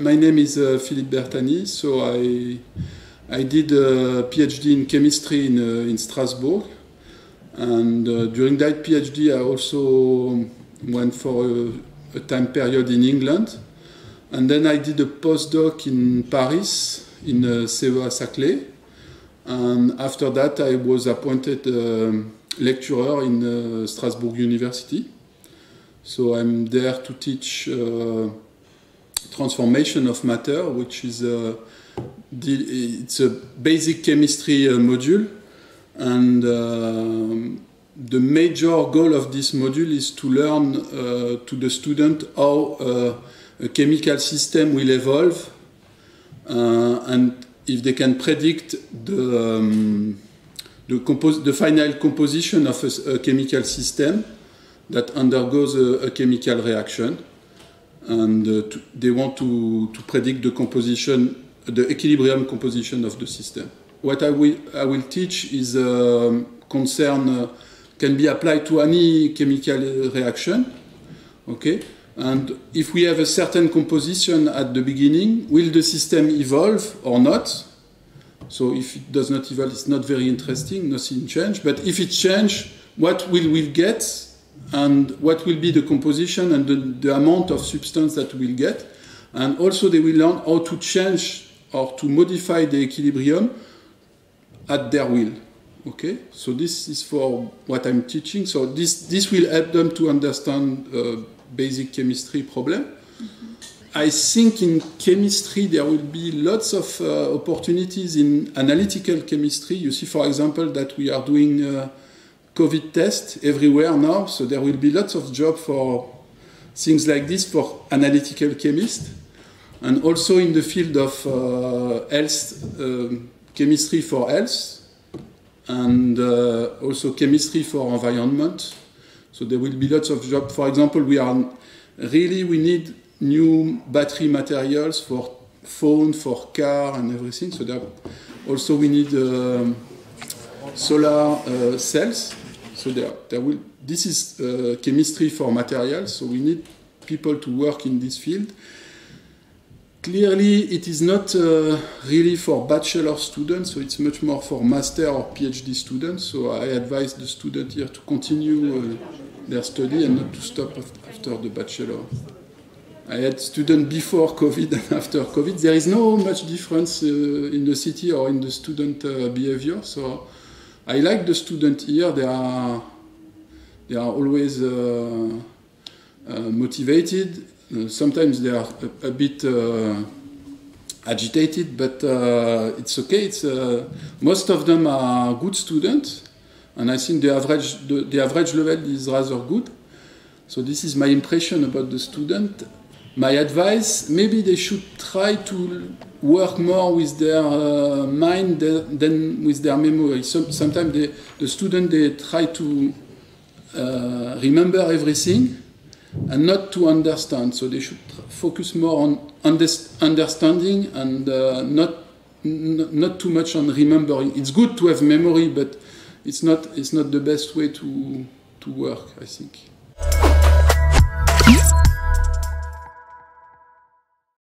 my name is Philippe Bertani. So I did a PhD in chemistry in Strasbourg, and during that PhD I also went for a time period in England, and then I did a postdoc in Paris in CEA-Saclay, and after that I was appointed lecturer in Strasbourg University. So I'm there to teach transformation of matter, which is it's a basic chemistry module, and the major goal of this module is to learn to the student how a chemical system will evolve, and if they can predict the final composition of a chemical system that undergoes a chemical reaction, and they want to predict the composition, the equilibrium composition of the system. What I will teach is can be applied to any chemical reaction, okay? And if we have a certain composition at the beginning, will the system evolve or not? So if it does not evolve, it's not very interesting, nothing change. But if it changes, what will we get? And what will be the composition and the amount of substance that we'll get? And also they will learn how to change or to modify the equilibrium at their will. Okay, so this is for what I'm teaching. So this will help them to understand basic chemistry problem. Mm-hmm. I think in chemistry there will be lots of opportunities in analytical chemistry. You see, for example, that we are doing COVID tests everywhere now, so there will be lots of jobs for things like this for analytical chemists, and also in the field of health, chemistry for health, and also chemistry for environment. So there will be lots of jobs. For example, we need new battery materials for phone, for car, and everything. So there also we need solar cells. So this is chemistry for materials. So we need people to work in this field. Clearly, it is not really for bachelor students, so it's much more for master or PhD students. So I advise the student here to continue their study and not to stop after the bachelor. I had students before COVID and after COVID. There is no much difference in the city or in the student behavior. So I like the students here. They are always motivated. Sometimes they are a bit agitated, but it's okay. Most of them are good students, and I think the average level is rather good. So this is my impression about the student. My advice: maybe they should try to work more with their mind than with their memory. Sometimes the student they try to remember everything and not to understand. So they should focus more on understanding and not too much on remembering. It's good to have memory, but it's not the best way to work, I think.